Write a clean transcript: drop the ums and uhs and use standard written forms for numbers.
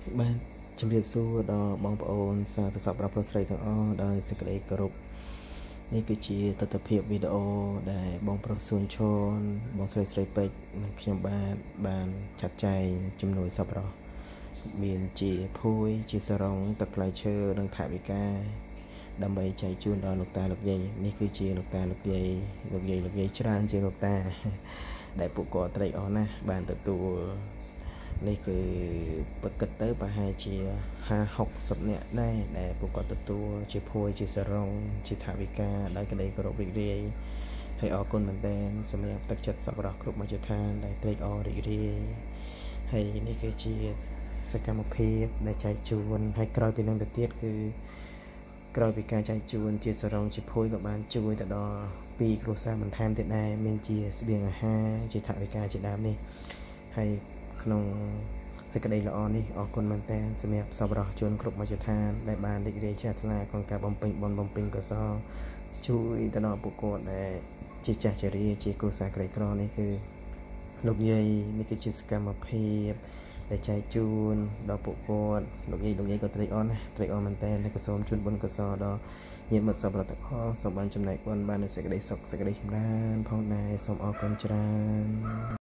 Bạnជំរាបសួរដល់បងប្អូនសាទរសប្បុរសស្រីទាំងអស់ដោយសេចក្តីគោរពនេះគឺជាទស្សនវិជ្ជាវីដេអូដែលបងប្រុសសួនឈនបងស្រីពេជ្រនិងខ្ញុំបានចាត់ចែងចំនួនសប្បុរសមានជាភួយជាសរងទឹកផ្លែឈើនិងថវិកាដើម្បីចែកជូនដល់លោកតាលោកយាយនេះគឺជាលោកតាលោកយាយច្រើនជាងលោកតាដែលពួកគាត់ត្រេកអរណាស់បានទទួលនេះគឺពិតគិតទៅប្រហែលជា50-60នាក់ដែរដែលពួកគាត់ទទួលជាភួយជាសរងជាថវិកាដោយក្តីគោរពរីករាយហើយអរគុណមែនទែនសម្រាប់ទឹកចិត្តសប្បុរសគ្រប់មជ្ឈដ្ឋានដែលត្រេកអររីករាយហើយនេះគឺជាសកម្មភាពដែលចែកជូនហើយក្រោយពីនឹងទៅទៀតគឺក្រោយពីការចែកជូនជាសរងជាភួយក៏បានជួយទៅដល់2គ្រួសារបន្ថែមទៀតដែរមានជាស្បៀងអាហារជាថវិកាជាដើមនេះហើយក្នុងសេចក្តីល្អនេះអរគុណមែនទែនសម្រាប់សប្បុរសជនគ្រប់មជ្ឈដ្ឋានដែលបានរីករាយជ្រះថ្លាក្នុងការបំពេញបុណ្យបំពេញកុសលជួយទៅដល់ពួកគាត់ដែលជាចាស់ជរាជាគ្រួសារក្រីក្រនេះគឺលោកយាយនេះគឺជាសកម្មភាពដែលចែកជូនដល់ពួកគាត់លោកយាយក៏ត្រេកអរណាស់ត្រេកអរមែនទែនហើយក៏សូមជូនបុណ្យកុសលដល់ញាតិមិត្តសប្បុរសទាំងអស់សូមបានចំណែកបុណ្យបាននូវសេចក្តីសុខសេចក្តីចម្រើនផងដែរសូមអរគុណច្រើន